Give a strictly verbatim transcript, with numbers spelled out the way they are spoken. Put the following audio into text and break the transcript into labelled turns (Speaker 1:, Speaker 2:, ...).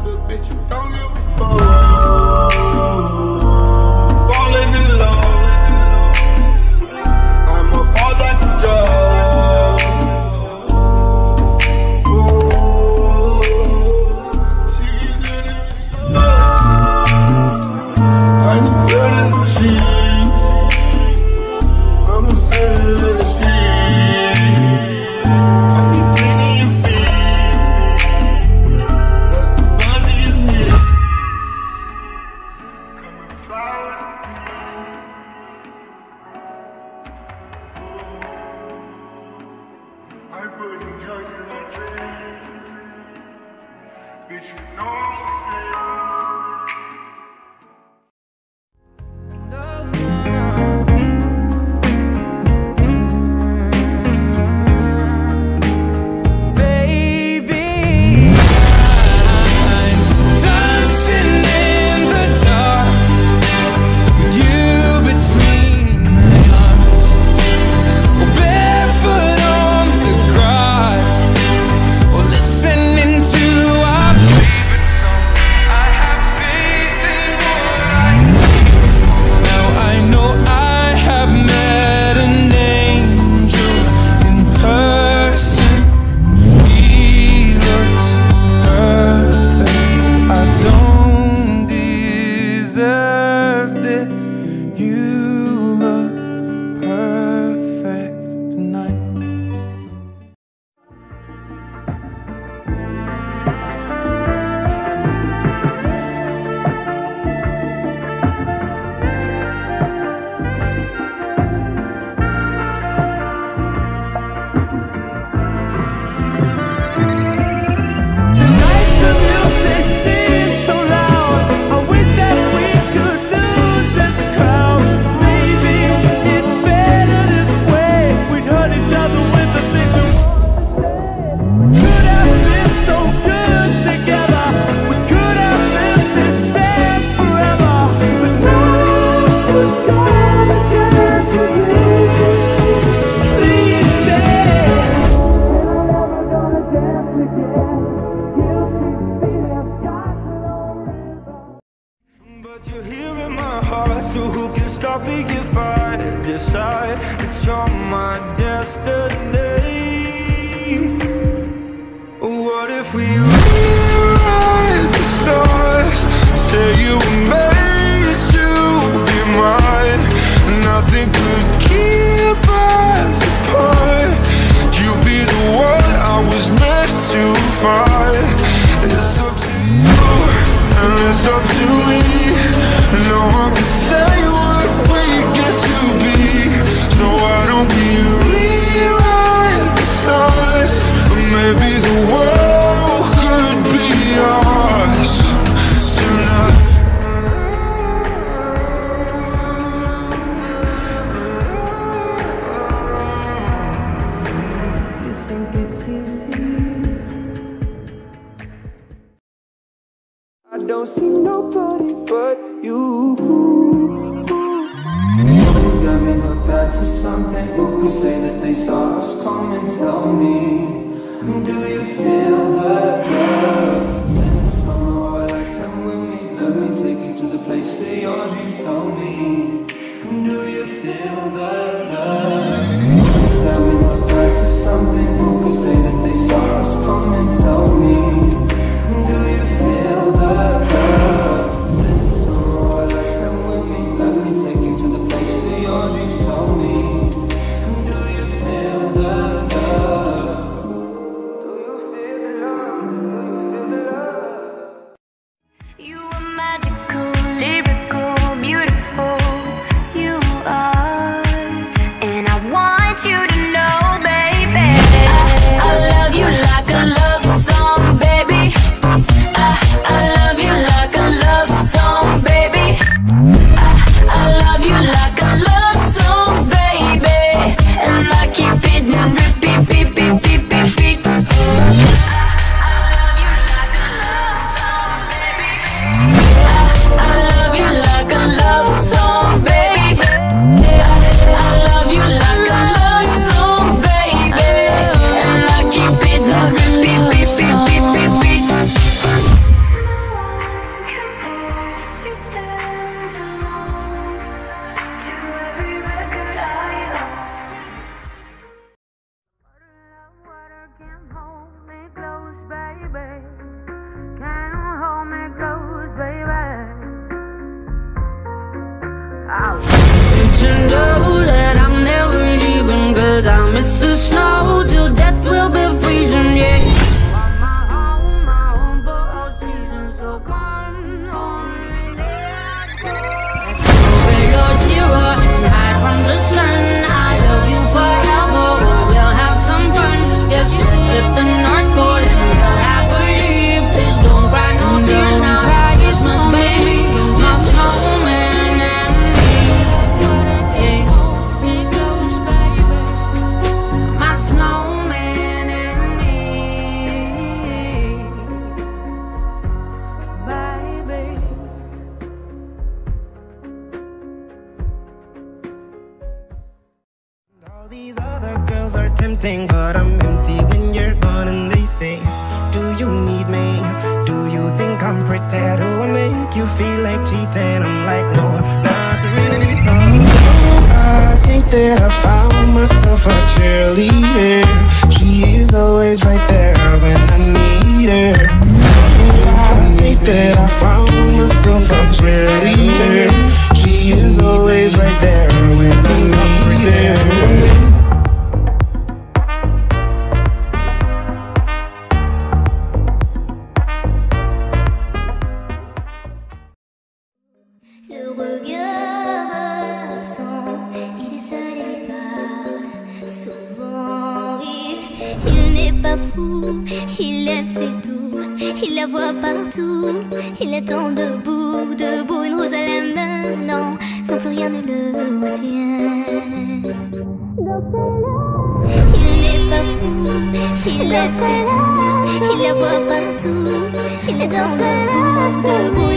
Speaker 1: but bitch, you don't give a fuck. Falling in love, I'ma fall like a drug. Ooh, she get good in the I need good in the cheese. I'm a sinner in the street. I need plenty of feet. That's the buzzy of me. Come and fly with me. I put the drugs in my drink. Bitch, you know I'm if I decide that you're my destiny. What if we rewrite the stars? Say you were made to be mine. Nothing could keep us apart. You be the one I was meant to find. It's up to you, and it's up to me. No one can say what we get to be. So why don't we rewrite the stars? Maybe the world could be ours tonight. You think it's easy? I don't see nobody but you. You got me hooked out to something. Who could say that they saw us? Come and tell me. Do you feel the love? Spend the summer or lifetime with me. Let me take you to the place that your dreams tell me. Do you feel the love? Got me hooked out to something. Who could say that they saw us? Come and tell me. Do you feel the love? Spend the summer or lifetime with me. Let me take you to the place that your dreams tell me. Do you feel the love? Do you feel the love?
Speaker 2: lots of snow till death will be freezing, yeah. Below zero and hide from the sun. I love you forever, we'll have some fun. Yes, let's hit the North Pole and we'll happily. Please don't cry no tears now, Christmas baby. My snowman and me, yeah. My snowman and me, baby.
Speaker 3: All these other girls are tempting, but I'm empty when you're gone. And they say, do you need me? Do you think I'm pretty? Do I make you feel like cheating? I'm like, no, not really. No. I think that I found myself a cheerleader. She is always right there when I need her. I think that I found myself a cheerleader. She is always right there when I need her.
Speaker 4: Le regard absent, il est seul et parle souvent, oui. Il n'est pas fou, il aime ses tout, il la voit partout, il attend debout, debout, une rose à la main, non, non plus rien ne le retient. Il n'est pas fou, il aime ses tout, il la voit partout, il attend debout, debout.